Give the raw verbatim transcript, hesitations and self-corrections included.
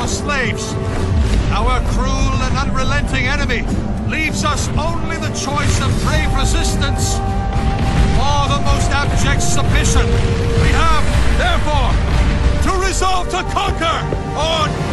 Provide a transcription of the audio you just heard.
our slaves. Our cruel and unrelenting enemy leaves us only the choice of brave resistance or the most abject submission. We have, therefore, to resolve to conquer or